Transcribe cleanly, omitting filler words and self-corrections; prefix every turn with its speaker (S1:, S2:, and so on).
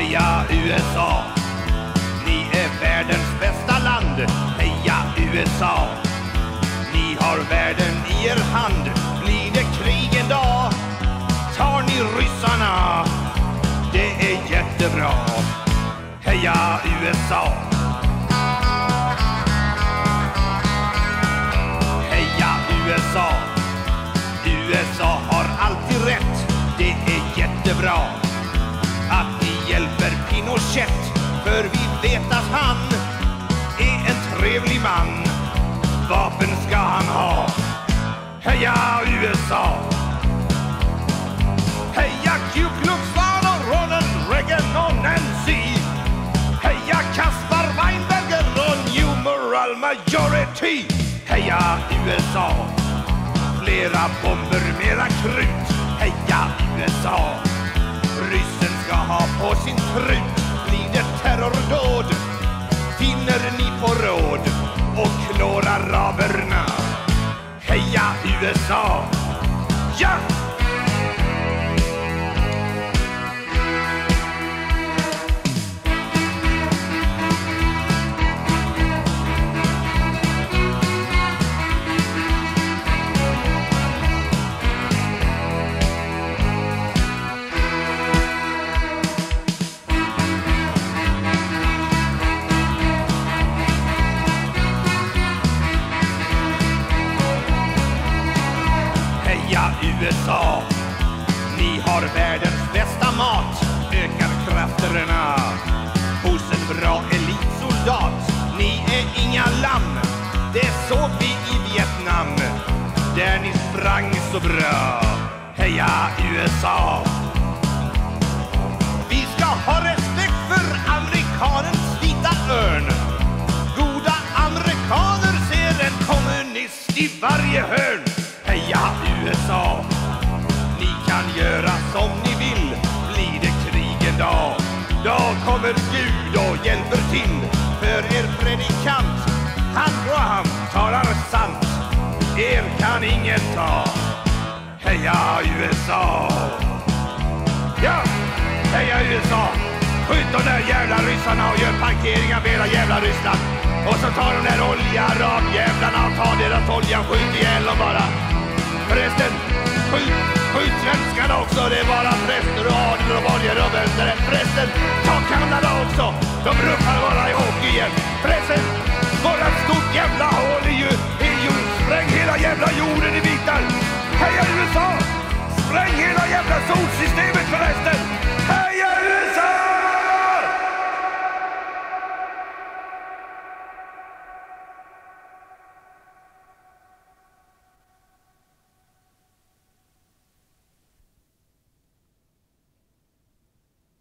S1: Heja USA, ni är världens bästa land. Heja USA, ni har världen i er hand. Blir det krig en dag, tar ni ryssarna, det är jättebra. Heja USA. Heja USA, USA har alltid rätt, det är jättebra att ni hjälper Pinochet, för vi vet att han är en trevlig man. Vapen ska han ha. Heja USA. Heja Ku Klux Klan och Ronald Reagan och Nancy. Heja Caspar Weinberger och New Moral Majority. Heja USA, flera bomber, mera krut. Heja USA, ryssen ska ha på sin trut. Blir det terrordåd, finner ni på råd och klår araberna. Heja USA. Ja! USA, ni har världens bästa mat, ökar krafterna hos en bra elitsoldat. Ni är inga lamm, det såg vi i Vietnam, där ni sprang så bra. Heja USA. Vi ska ha respekt för amerikanens vita örn. Goda amerikaner ser en kommunist i varje hörn. Heja USA, ni kan göra som ni vill. Blir det krig en dag, då kommer Gud och hjälper till. För er predikant, han talar sant, er kan ingen ta. Heja USA. Ja, heja USA. Skjut de där jävla ryssarna och gör parkeringar med era jävla Ryssland. Och så tar de där olja-arabjävlarna och tar deras olja och skjut ihjäl dem bara. Förresten, skjut svenskarna också, det är bara präster och adel och borgare och bönder. Förresten, ta Kanada också, de ruffar bara i hockey igen. Förresten, vårat stort jävla hål